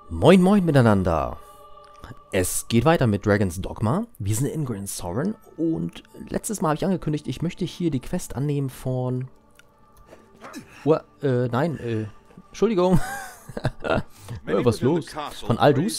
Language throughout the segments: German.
Moin moin miteinander. Es geht weiter mit Dragon's Dogma. Wir sind in Gran Soren und letztes Mal habe ich angekündigt, ich möchte hier die Quest annehmen von... Entschuldigung. Was ist los? Von Aldous.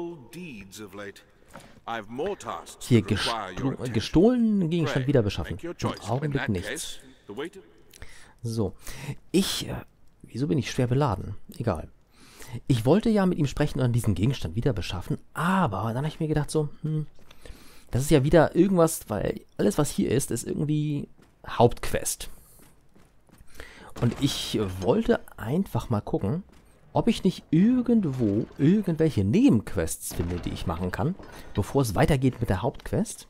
Hier gestohlenen Gegenstand wieder beschaffen. Im Augenblick nichts. So. Wieso bin ich schwer beladen? Egal. Ich wollte ja mit ihm sprechen und diesen Gegenstand wieder beschaffen, aber dann habe ich mir gedacht so, das ist ja wieder irgendwas, weil alles, was hier ist irgendwie Hauptquest. Und ich wollte einfach mal gucken, ob ich nicht irgendwo irgendwelche Nebenquests finde, die ich machen kann, bevor es weitergeht mit der Hauptquest.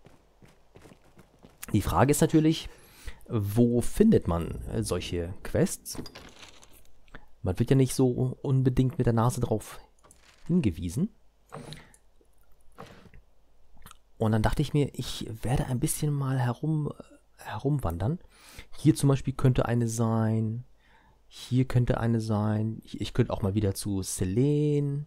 Die Frage ist natürlich, wo findet man solche Quests? Man wird ja nicht so unbedingt mit der Nase drauf hingewiesen. Und dann dachte ich mir, ich werde ein bisschen mal herumwandern. Hier zum Beispiel könnte eine sein. Hier könnte eine sein. Ich könnte auch mal wieder zu Selene.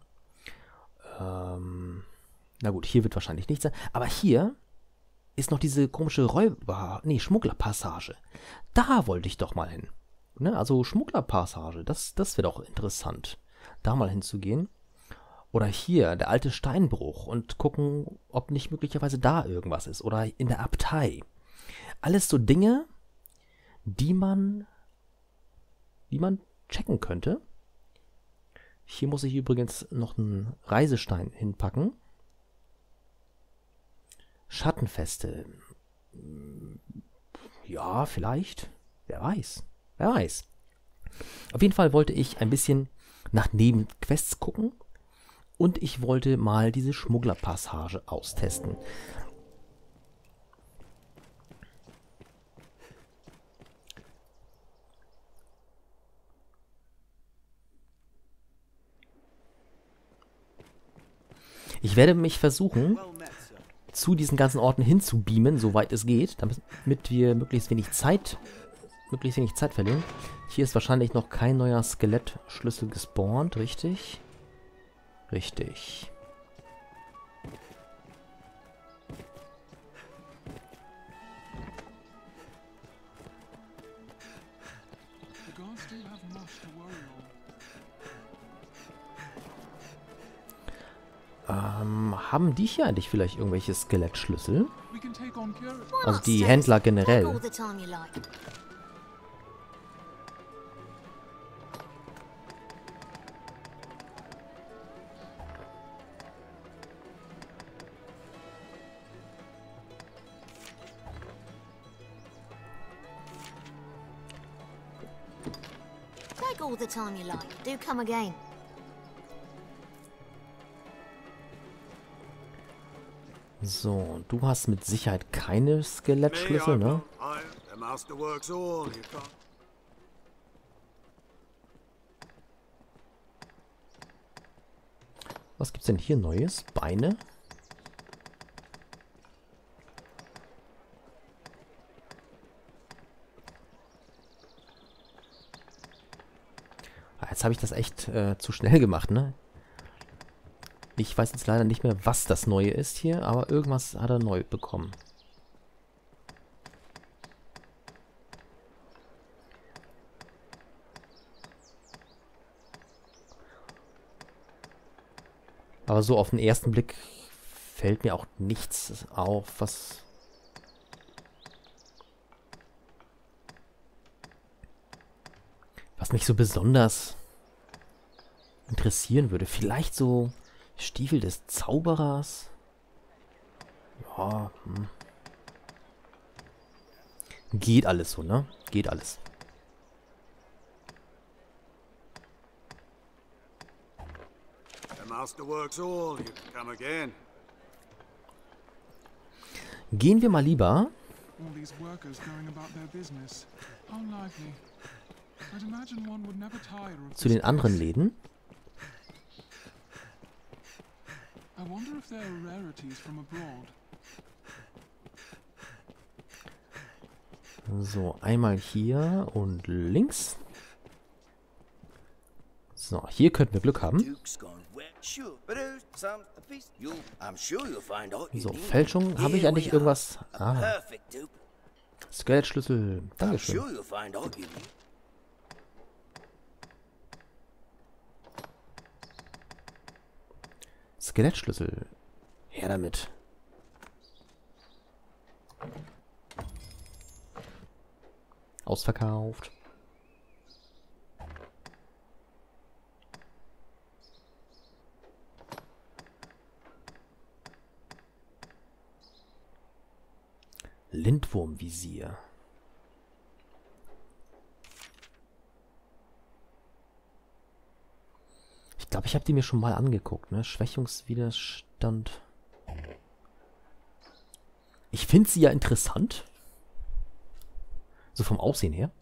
Na gut, hier wird wahrscheinlich nichts sein. Aber hier ist noch diese komische Schmugglerpassage. Da wollte ich doch mal hin. Ne, also Schmugglerpassage, das wäre doch interessant, da mal hinzugehen. Oder hier, der alte Steinbruch und gucken, ob nicht möglicherweise da irgendwas ist. Oder in der Abtei. Alles so Dinge, die man checken könnte. Hier muss ich übrigens noch einen Reisestein hinpacken. Schattenfeste. Ja, vielleicht. Wer weiß. Wer weiß. Auf jeden Fall wollte ich ein bisschen nach Nebenquests gucken und ich wollte mal diese Schmugglerpassage austesten. Ich werde mich versuchen, zu diesen ganzen Orten hinzubeamen, soweit es geht, damit wir möglichst wenig Zeit verlieren. Hier ist wahrscheinlich noch kein neuer Skelettschlüssel gespawnt, richtig? Richtig. Haben die hier eigentlich vielleicht irgendwelche Skelettschlüssel? Also die Händler generell. All the time you like. Do come again. So, du hast mit Sicherheit keine Skelettschlüssel, ne? Was gibt's denn hier Neues? Beine? Jetzt habe ich das echt zu schnell gemacht, ne? Ich weiß jetzt leider nicht mehr, was das Neue ist hier, aber irgendwas hat er neu bekommen. Aber so auf den ersten Blick fällt mir auch nichts auf, was mich so besonders interessieren würde. Vielleicht so Stiefel des Zauberers. Ja, Geht alles so, ne? Geht alles. Gehen wir mal lieber zu den anderen Läden. So, einmal hier und links. So, hier könnten wir Glück haben. Duke's gone So, Fälschung. Habe ich eigentlich irgendwas? Ah. Skelettschlüssel. Dankeschön. Skelettschlüssel. Her damit. Ausverkauft. Lindwurmvisier. Ich glaube, ich habe die mir schon mal angeguckt, ne? Schwächungswiderstand. Ich finde sie ja interessant. So vom Aussehen her.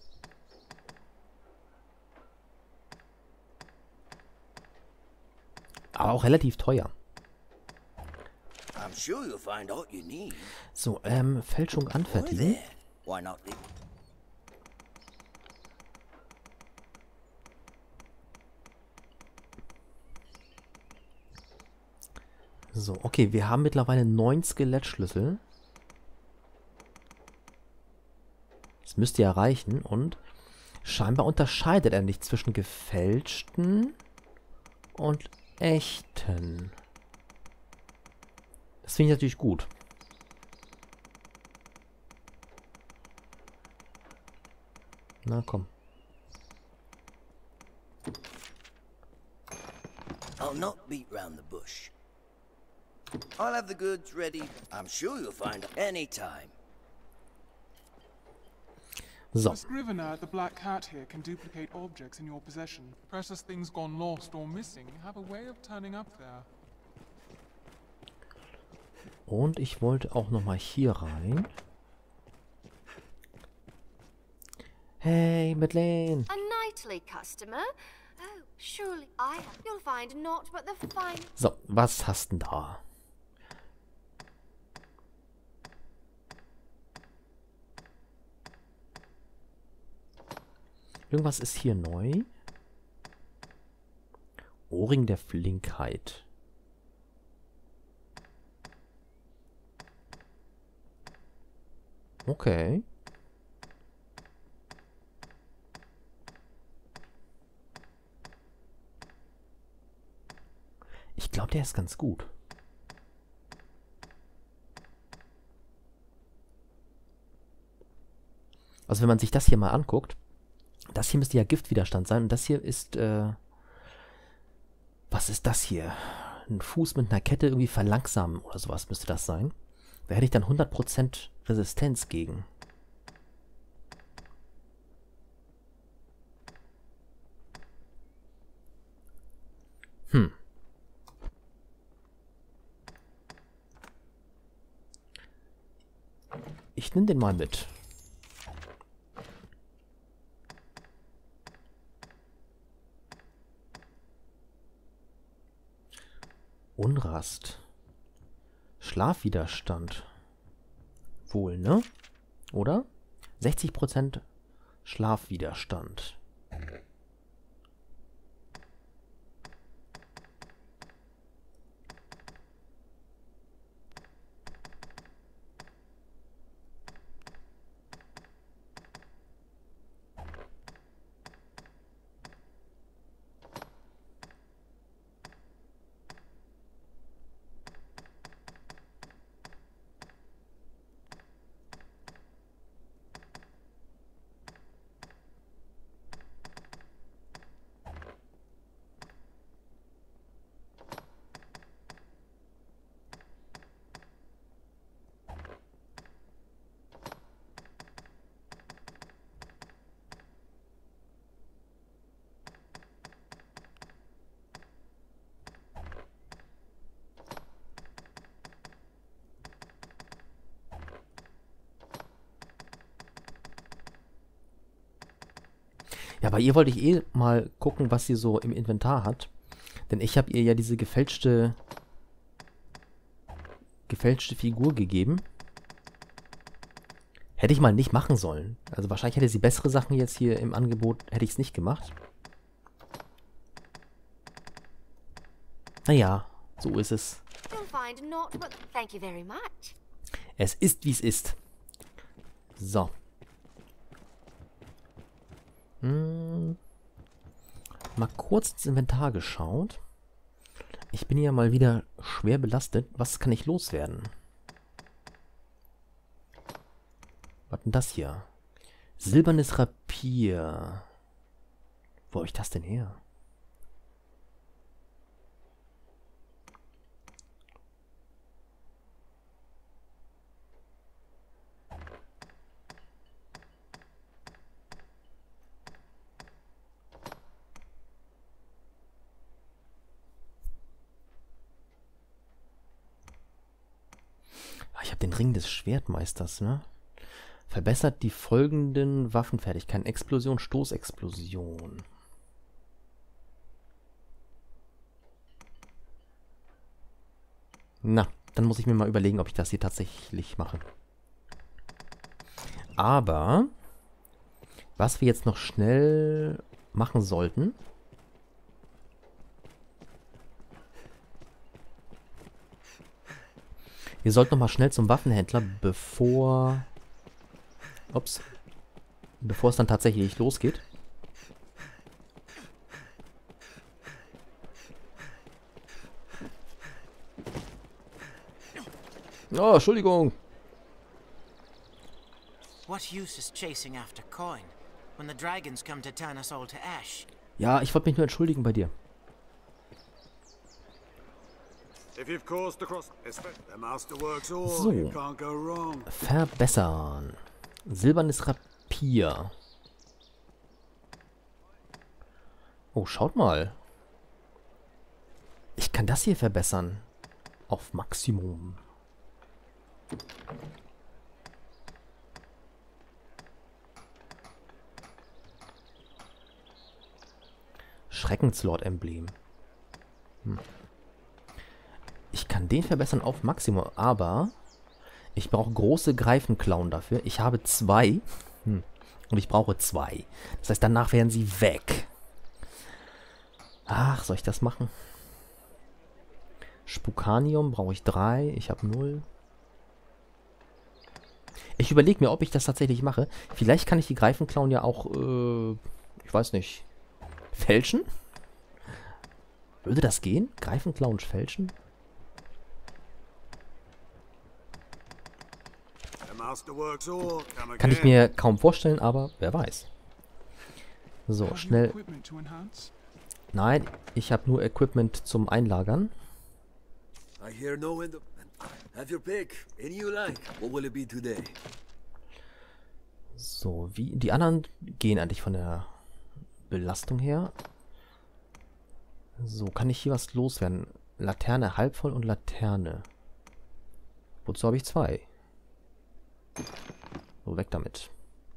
Aber auch relativ teuer. So, Fälschung anfertigen. So, okay, wir haben mittlerweile 9 Skelettschlüssel. Das müsste ja reichen und scheinbar unterscheidet er nicht zwischen gefälschten und echten. Das finde ich natürlich gut. Na komm. I'll not beat round the bush. I'll have the goods ready. I'm sure you'll find any time. So. The scrivener at the Black Cat here can duplicate objects in your possession. Precious things gone lost or missing have a way of turning up there. Und ich wollte auch noch mal hier rein. Hey, Madeleine. A nightly customer? Oh, surely I have. You'll find naught but the fine. So, was hast denn da? Irgendwas ist hier neu. Ohrring der Flinkheit. Okay. Ich glaube, der ist ganz gut. Also wenn man sich das hier mal anguckt, das hier müsste ja Giftwiderstand sein. Und das hier ist, was ist das hier? Ein Fuß mit einer Kette irgendwie verlangsamen oder sowas müsste das sein. Da hätte ich dann 100% Resistenz gegen. Ich nehme den mal mit. Unrast. Schlafwiderstand. Wohl, ne? Oder? 60% Schlafwiderstand. Ja, bei ihr wollte ich eh mal gucken, was sie so im Inventar hat. Denn ich habe ihr ja diese gefälschte Figur gegeben. Hätte ich mal nicht machen sollen. Also wahrscheinlich hätte sie bessere Sachen jetzt hier im Angebot, hätte ich es nicht gemacht. Naja, so ist es. You'll find not but... Thank you very much. Es ist, wie es ist. So. Mal kurz ins Inventar geschaut. Ich bin ja mal wieder schwer belastet. Was kann ich loswerden? Was denn das hier? Silbernes Rapier. Wo habe ich das denn her? Ich habe den Ring des Schwertmeisters, ne? Verbessert die folgenden Waffenfertigkeiten. Explosion, Stoßexplosion. Na, dann muss ich mir mal überlegen, ob ich das hier tatsächlich mache. Aber, was wir jetzt noch schnell machen sollten... Wir sollten noch mal schnell zum Waffenhändler, bevor es dann tatsächlich losgeht. Oh, Entschuldigung. What use is chasing after coin when the dragons come to turn us all to ash? Ja, ich wollte mich nur entschuldigen bei dir. So. Verbessern. Silbernes Rapier. Oh, schaut mal. Ich kann das hier verbessern. Auf Maximum. Schreckenslord-Emblem. Ich kann den verbessern auf Maximum, aber ich brauche große Greifenklauen dafür. Ich habe 2. Und ich brauche 2. Das heißt, danach werden sie weg. Ach, soll ich das machen? Spukanium brauche ich 3. Ich habe 0. Ich überlege mir, ob ich das tatsächlich mache. Vielleicht kann ich die Greifenklauen ja auch, ich weiß nicht, fälschen? Würde das gehen? Greifenklauen fälschen? Kann ich mir kaum vorstellen, aber wer weiß. So, schnell. Nein, ich habe nur Equipment zum Einlagern. So, wie die anderen gehen eigentlich von der Belastung her. So, kann ich hier was loswerden? Laterne halb voll und Laterne. Wozu habe ich 2? So, weg damit.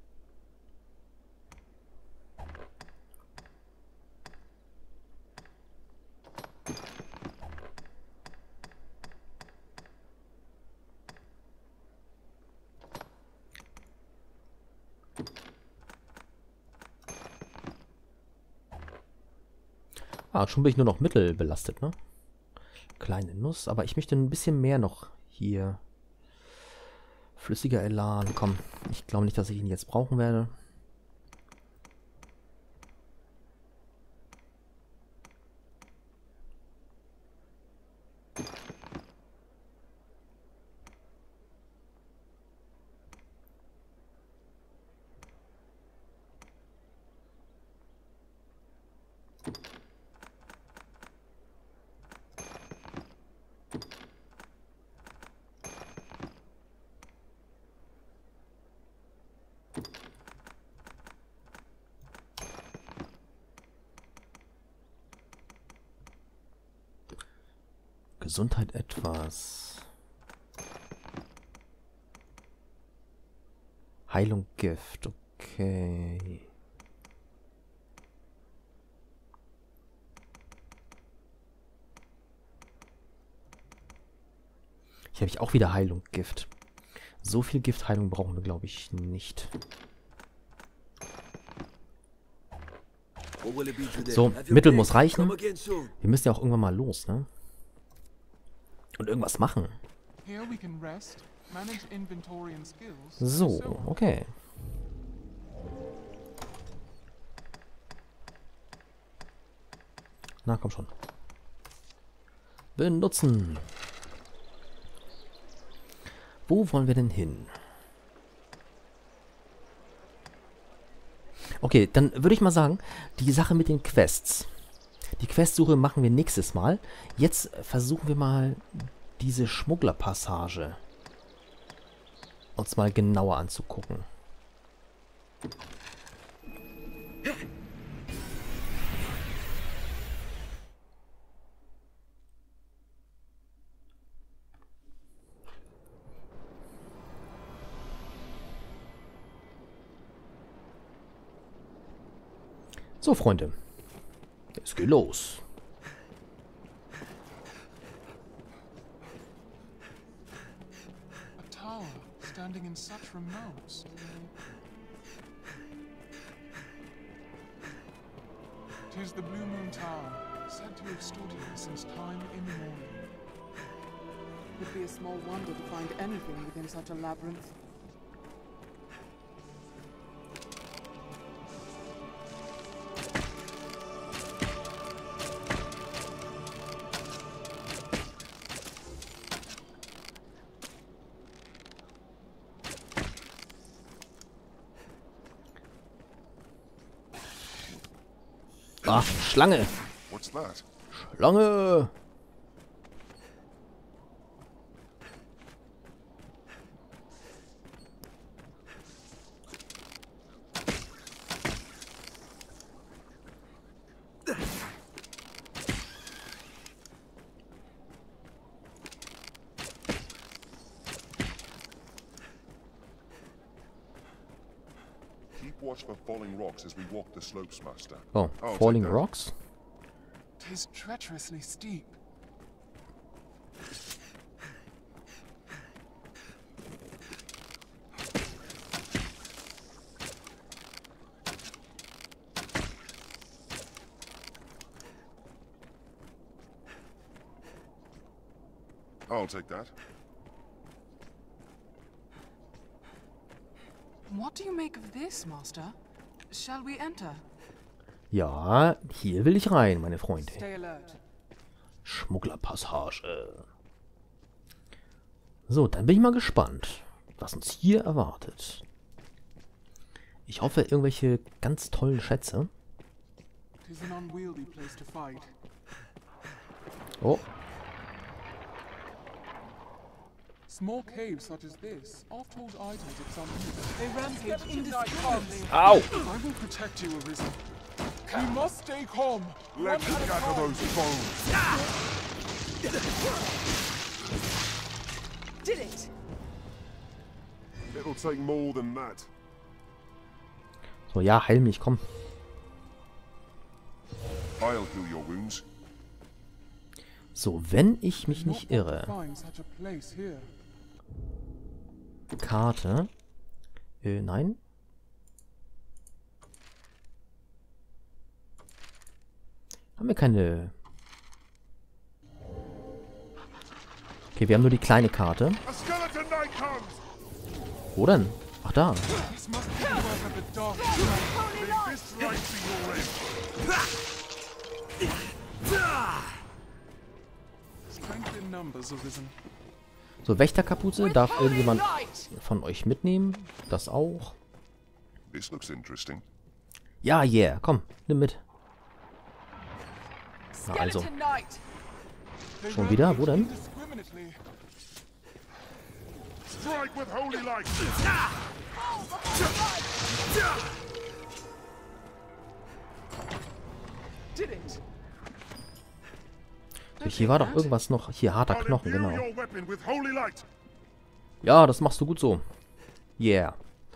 Ah, schon bin ich nur noch mittelbelastet, ne? Kleine Nuss, aber ich möchte ein bisschen mehr noch hier. Flüssiger Elan, komm. Ich glaube nicht, dass ich ihn jetzt brauchen werde. Gesundheit etwas. Heilung Gift, okay. Hier habe ich auch wieder Heilung Gift. So viel Giftheilung brauchen wir, glaube ich, nicht. So, Mittel muss reichen. Wir müssen ja auch irgendwann mal los, ne? Und irgendwas machen. Here we can rest, manage inventory and skills. So, okay. Na, komm schon. Benutzen. Wo wollen wir denn hin? Okay, dann würde ich mal sagen, die Sache mit den Quests. Die Questsuche machen wir nächstes Mal. Jetzt versuchen wir mal diese Schmugglerpassage uns mal genauer anzugucken. So, Freunde. Es geht los. A tower standing in such remote. Tis the Blue Moon Tower, said to have stood here since time immemorial. Would be a small wonder to find anything within such a labyrinth. Ach, Schlange. What's that? Schlange. Watch for falling rocks as we walk the slopes, Master. Oh, I'll Falling take that. Rocks? 'Tis treacherously steep. I'll take that. What do you make of this, Master? Shall we enter? Ja, hier will ich rein, meine Freunde. Stay alert. Schmugglerpassage. So, dann bin ich mal gespannt, was uns hier erwartet. Ich hoffe, irgendwelche ganz tollen Schätze. 'Tis an unwieldy place to fight. Oh, Small caves such as this oft hold items of some use. They rampage indiscriminately. au! I will protect you, Arisen. You must stay calm. Let's One at a scatter time. those bones. Did it! It'll take more than that. So, ja, heil mich, komm. I'll heal your wounds. So, wenn ich mich Not nicht often irre. find such a place here. Karte. Nein. Haben wir keine... Okay, wir haben nur die kleine Karte. A skeleton knight comes! Wo denn? Ach, da. This must be the work of a dark night. May this light be your end. Strength in numbers, Arisen. So, Wächterkapuze. Darf irgendjemand von euch mitnehmen? Das auch. This looks interesting. Ja, yeah. Komm, nimm mit. Na also. Skeleton Knight! They Schon wieder? Wo denn? indiscriminately. Strike with holy light! Did it! Hier war doch irgendwas noch. Hier, harter I'll Knochen, imbue genau. your weapon with holy light! Ja, das machst du gut so. Yeah.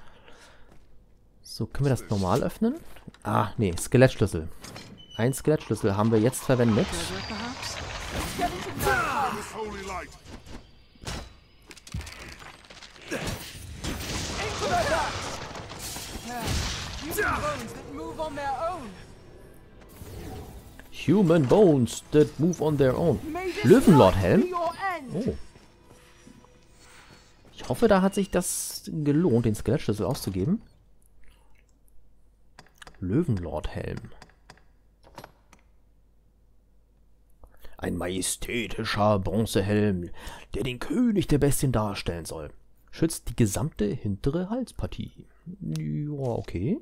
So, können wir das normal öffnen? Ah, nee, Skelettschlüssel. Ein Skelettschlüssel haben wir jetzt verwendet. Treasure, perhaps? With holy light! Into the dust! Human bones that move on their own! Human bones that move on their own. May this Löwenlord-Helm? be your Oh. Ich hoffe, da hat sich das gelohnt, den Skelettschlüssel auszugeben. Löwenlord-Helm. Ein majestätischer Bronzehelm, der den König der Bestien darstellen soll. Schützt die gesamte hintere Halspartie. Ja, okay.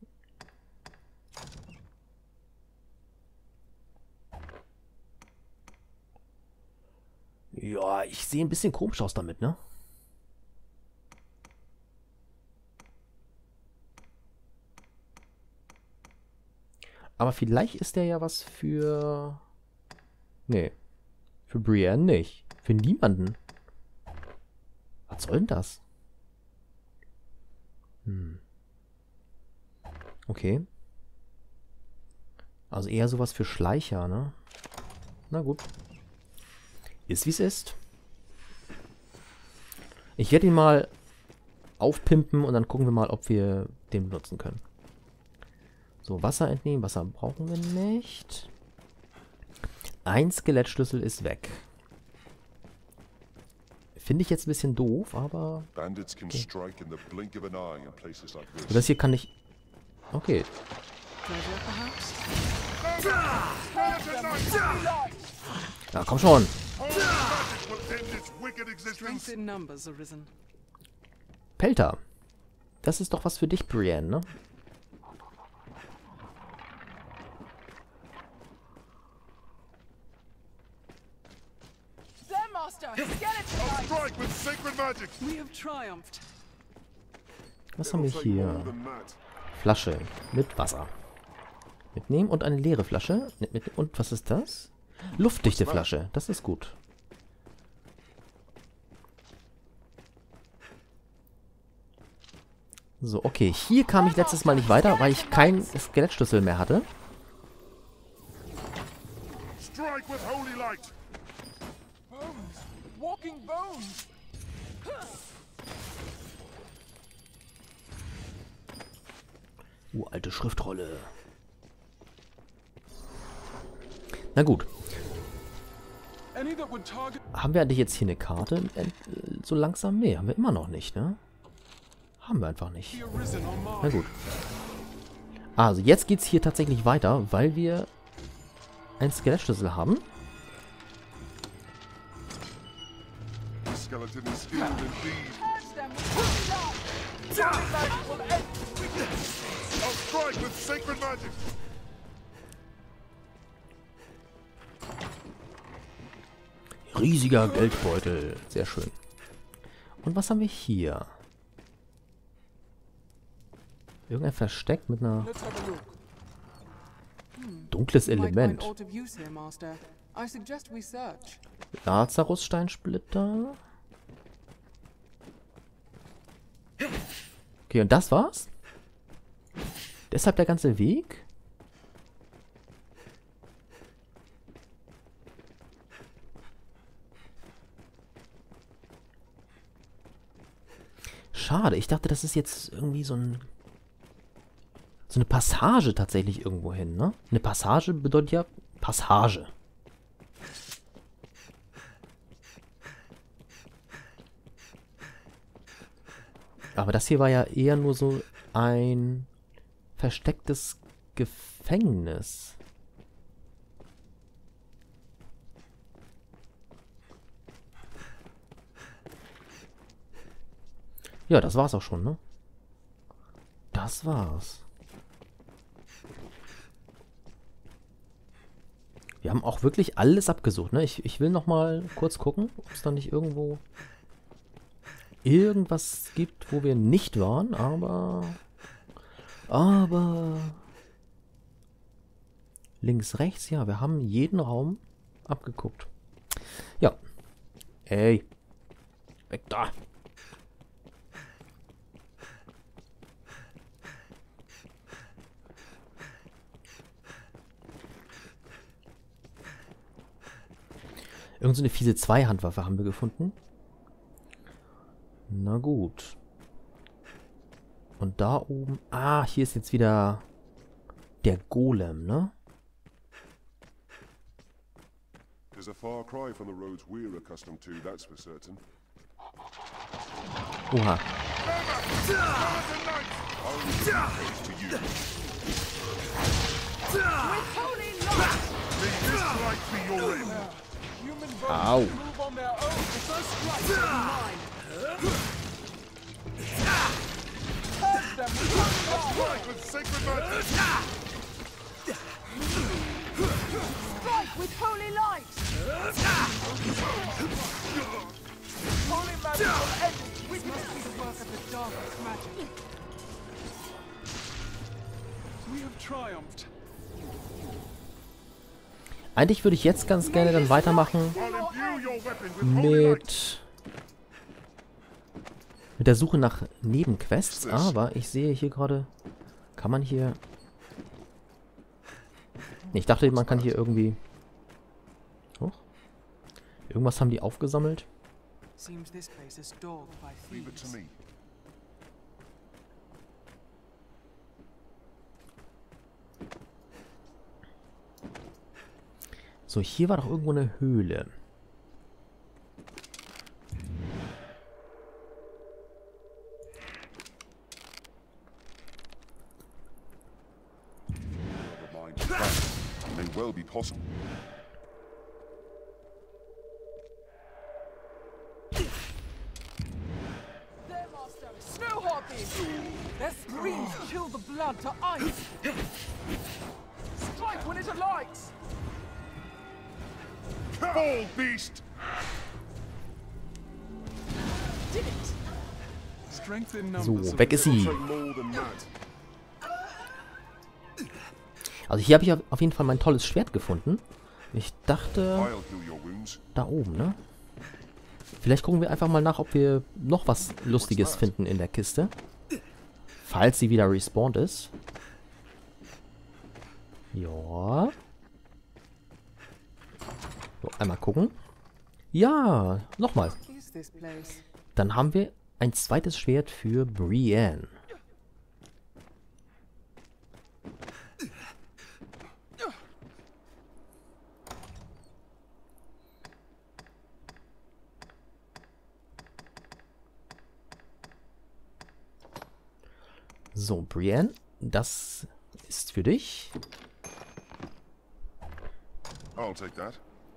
Ja, ich sehe ein bisschen komisch aus damit, ne? Aber vielleicht ist der ja was für... Nee. Für Brienne nicht. Für niemanden. Was soll denn das? Okay. Also eher sowas für Schleicher, ne? Na gut. Ist wie es ist. Ich werde ihn mal aufpimpen und dann gucken wir mal, ob wir den benutzen können. So, Wasser entnehmen. Wasser brauchen wir nicht. Ein Skelettschlüssel ist weg. Finde ich jetzt ein bisschen doof, aber... Okay. So, das hier kann ich... Okay. Ja, komm schon. Pelter. Das ist doch was für dich, Brienne, ne? Was haben wir hier? Flasche mit Wasser. Mitnehmen und eine leere Flasche. Und was ist das? Luftdichte Flasche. Das ist gut. So, okay. Hier kam ich letztes Mal nicht weiter, weil ich keinen Skelettschlüssel mehr hatte. Alte Schriftrolle. Na gut. Haben wir eigentlich jetzt hier eine Karte? So langsam? Nee, haben wir immer noch nicht, ne? Haben wir einfach nicht. Na gut. Also, jetzt geht's hier tatsächlich weiter, weil wir einen Skelettschlüssel haben. Riesiger Geldbeutel. Sehr schön. Und was haben wir hier? Irgendein Versteck mit einer... Dunkles Element. Lazarussteinsplitter. Okay, und das war's? Deshalb der ganze Weg? Schade, ich dachte, das ist jetzt irgendwie so eine Passage tatsächlich irgendwo hin, ne? Eine Passage bedeutet ja Passage. Aber das hier war ja eher nur so ein verstecktes Gefängnis. Ja, das war's auch schon, ne? Das war's. Wir haben auch wirklich alles abgesucht, ne? Ich will noch mal kurz gucken, ob es da nicht irgendwo irgendwas gibt, wo wir nicht waren, aber links, rechts, ja, wir haben jeden Raum abgeguckt. Ja. Ey. Weg da. Irgend so eine fiese Zweihandwaffe haben wir gefunden. Na gut. Und da oben... Ah, hier ist jetzt wieder der Golem, ne? is a far cry from the roads we're accustomed to, that's for certain. Oha. Au. Move on their own. The first strike will be mine. Curse them with Strike with sacred magic! strike with holy light. Holy magic will end it. We must be the work of the darkest magic. We have triumphed. Eigentlich würde ich jetzt ganz gerne dann weitermachen mit der Suche nach Nebenquests. Aber ich sehe hier gerade... Kann man hier... Nee, ich dachte, man kann hier irgendwie... Oh. Irgendwas haben die aufgesammelt. Seems this place is dogged by Leave it to thieves. me. So, hier war doch irgendwo eine Höhle. Never mind. That may well be possible. Their master is snow harpies. Their screams chill the blood to ice. Strike when it alights. Fall, beast! Did it? Strength in numbers. So, weg ist sie. Take more than that. Also hier habe ich auf jeden Fall mein tolles Schwert gefunden. Ich dachte, I'll heal your wounds. da oben, ne? Vielleicht gucken wir einfach mal nach, ob wir noch was Lustiges finden in der Kiste. Falls sie wieder respawned ist. Ja. So, einmal gucken. Ja, nochmal. Is this place? Dann haben wir ein zweites Schwert für Brienne. So, Brienne, das ist für dich. I'll take that.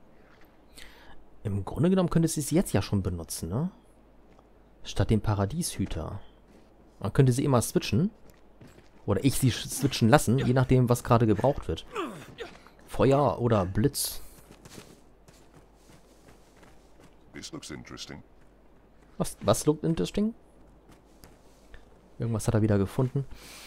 Im Grunde genommen könntest du es jetzt ja schon benutzen, ne? Statt dem Paradieshüter. Man könnte sie immer switchen. Oder ich sie switchen lassen, je nachdem, was gerade gebraucht wird. Feuer oder Blitz. This looks interesting. Was lookt interesting? Irgendwas hat er wieder gefunden.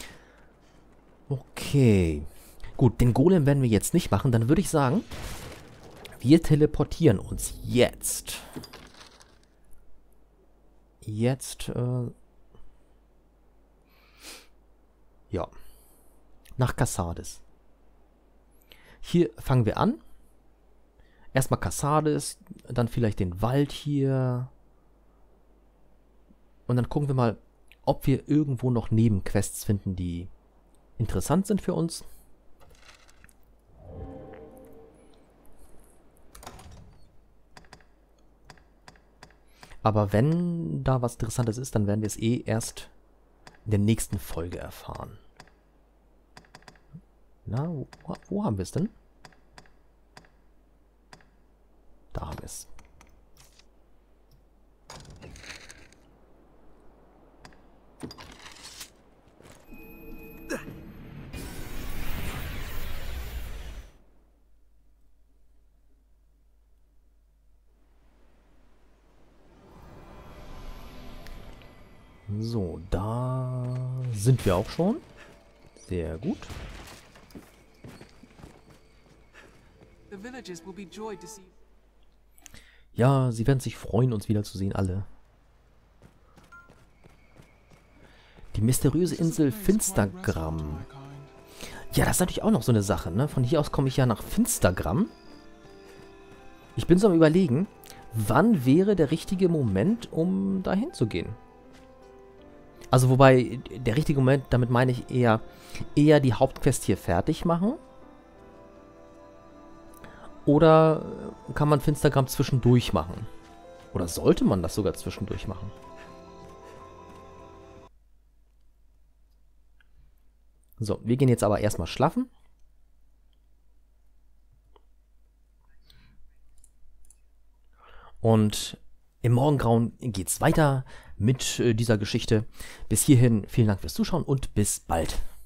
Okay. Gut, den Golem werden wir jetzt nicht machen. Dann würde ich sagen, wir teleportieren uns jetzt. Ja. Nach Cassades. Hier fangen wir an. Erstmal Cassades, dann vielleicht den Wald hier. Und dann gucken wir mal, ob wir irgendwo noch Nebenquests finden, die interessant sind für uns. Aber wenn da was Interessantes ist, dann werden wir es eh erst in der nächsten Folge erfahren. Na, wo haben wir es denn? Da haben wir es. So, da sind wir auch schon. Sehr gut. The villagers will be joyed to see. Ja, sie werden sich freuen, uns wiederzusehen, alle. Die mysteriöse Insel Finstergram. Ja, das ist natürlich auch noch so eine Sache, ne? Von hier aus komme ich ja nach Finstergram. Ich bin so am Überlegen, wann wäre der richtige Moment, um dahin zu gehen? Also, wobei, der richtige Moment, damit meine ich eher die Hauptquest hier fertig machen. Oder kann man Finstergram zwischendurch machen. Oder sollte man das sogar zwischendurch machen? So, wir gehen jetzt aber erstmal schlafen. Und im Morgengrauen geht's weiter mit dieser Geschichte. Bis hierhin vielen Dank fürs Zuschauen und bis bald.